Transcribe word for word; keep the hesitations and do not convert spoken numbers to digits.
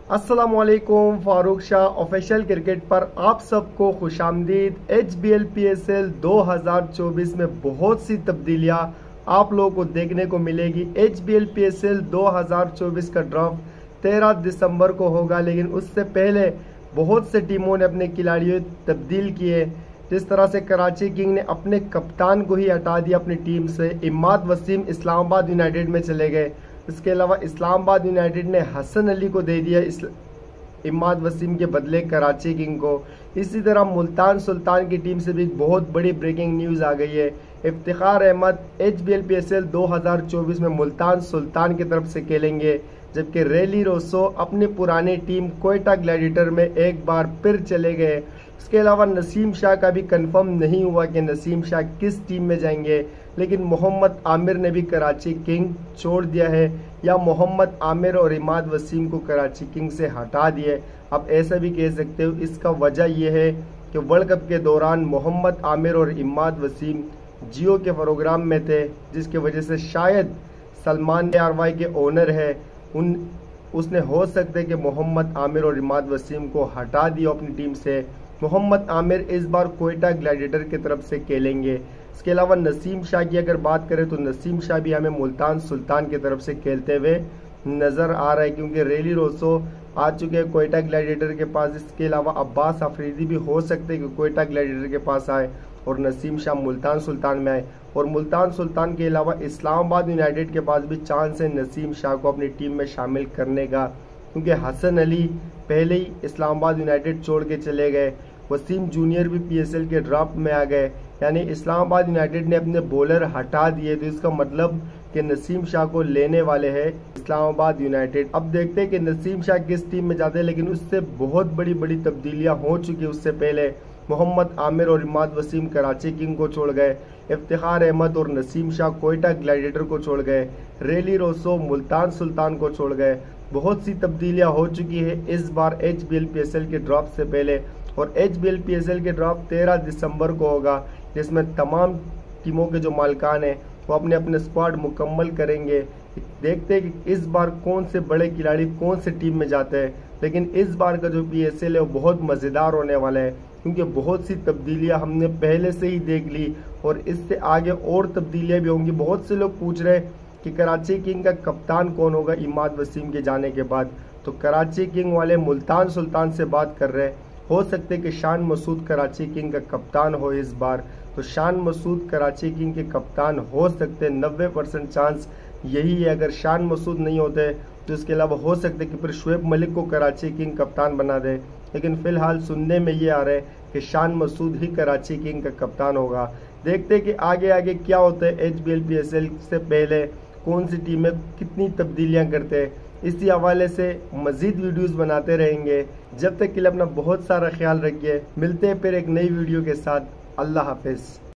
अस्सलामुअलैकुम, Farooq Shah official cricket पर आप सबको खुशामदीद। H B L P S L दो हज़ार चौबीस में बहुत सी तब्दीलियां आप लोगों को देखने को मिलेगी। H B L P S L दो हज़ार चौबीस का ड्राफ्ट तेरह दिसंबर को होगा, लेकिन उससे पहले बहुत से टीमों ने अपने खिलाड़ियों तब्दील किए। जिस तरह से कराची किंग ने अपने कप्तान को ही हटा दिया अपनी टीम से, इमाद वसीम इस्लामाबाद यूनाइटेड में चले गए। इसके अलावा इस्लामाबाद यूनाइटेड ने हसन अली को दे दिया इस इमाद वसीम के बदले कराची किंग को। इसी तरह मुल्तान सुल्तान की टीम से भी बहुत बड़ी ब्रेकिंग न्यूज़ आ गई है। Iftikhar Ahmed H B L P S L दो हज़ार चौबीस में मुल्तान सुल्तान की तरफ से खेलेंगे, जबकि रेली रोसो अपनी पुरानी टीम कोयटा ग्लैडिएटर में एक बार फिर चले गए। इसके अलावा नसीम शाह का भी कंफर्म नहीं हुआ कि नसीम शाह किस टीम में जाएंगे, लेकिन मोहम्मद आमिर ने भी कराची किंग छोड़ दिया है, या मोहम्मद आमिर और इमाद वसीम को कराची किंग से हटा दिए। अब ऐसा भी कह सकते हो। इसका वजह यह है कि वर्ल्ड कप के दौरान मोहम्मद आमिर और इमाद वसीम जियो के प्रोग्राम में थे, जिसकी वजह से शायद Salman R Y K owner है उन उसने हो सकता है कि मोहम्मद आमिर और इमाद वसीम को हटा दिया अपनी टीम से। मोहम्मद आमिर इस बार कोयटा ग्लैडिएटर की तरफ से खेलेंगे। इसके अलावा नसीम शाह की अगर बात करें तो नसीम शाह भी हमें मुल्तान सुल्तान की तरफ से खेलते हुए नज़र आ रहा है, क्योंकि रेली रोसो आ चुके हैं कोयटा ग्लैडिएटर के पास। इसके अलावा अब्बास अफरीदी भी हो सकते हैं कि कोयटा ग्लैडिएटर के पास आए और नसीम शाह मुल्तान सुल्तान में आए। और मुल्तान सुल्तान के अलावा इस्लामाबाद यूनाइटेड के पास भी चांस है नसीम शाह को अपनी टीम में शामिल करने का, क्योंकि हसन अली पहले ही इस्लामाबाद यूनाइटेड छोड़ के चले गए। वसीम जूनियर भी पी एस एल के ड्राफ्ट में आ गए, यानी इस्लामाबाद यूनाइटेड ने अपने बॉलर हटा दिए। तो इसका मतलब कि नसीम शाह को लेने वाले हैं इस्लामाबाद यूनाइटेड। अब देखते हैं कि नसीम शाह किस टीम में जाते हैं, लेकिन उससे बहुत बड़ी बड़ी तब्दीलियां हो चुकी। उससे पहले मोहम्मद आमिर और इमाद वसीम कराची किंग को छोड़ गए, इफ्तिखार अहमद और नसीम शाह कोयटा ग्लैडिएटर को छोड़ गए, रेली रोसो मुल्तान सुल्तान को छोड़ गए। बहुत सी तब्दीलियां हो चुकी है इस बार H B L P S L के ड्राफ्ट से पहले। और H B L P S L के ड्राफ्ट तेरह दिसंबर को होगा, जिसमें तमाम टीमों के जो मालिकान हैं वो अपने अपने स्क्वाड मुकम्मल करेंगे। देखते हैं कि इस बार कौन से बड़े खिलाड़ी कौन से टीम में जाते हैं। लेकिन इस बार का जो पी एस एल है वो बहुत मज़ेदार होने वाला है, क्योंकि बहुत सी तब्दीलियां हमने पहले से ही देख ली और इससे आगे और तब्दीलियां भी होंगी। बहुत से लोग पूछ रहे हैं कि कराची किंग का कप्तान कौन होगा इमाद वसीम के जाने के बाद। तो कराची किंग वाले मुल्तान सुल्तान से बात कर रहे हैं, हो सकते कि शान मसूद कराची किंग का कप्तान हो इस बार। तो शान मसूद कराची किंग के कप्तान हो सकते, नब्बे परसेंट चांस यही है। अगर शान मसूद नहीं होते तो इसके अलावा हो सकते कि फिर शुएब मलिक को कराची किंग कप्तान बना दे, लेकिन फिलहाल सुनने में ये आ रहा है कि शान मसूद ही कराची किंग का कप्तान होगा। देखते हैं कि आगे आगे क्या होता है। H B L P S L से पहले कौन सी टीमें कितनी तब्दीलियां करते हैं, इसी हवाले से मजीद वीडियोस बनाते रहेंगे। जब तक के लिए अपना बहुत सारा ख्याल रखिए। मिलते हैं फिर एक नई वीडियो के साथ। अल्लाह हाफिज़।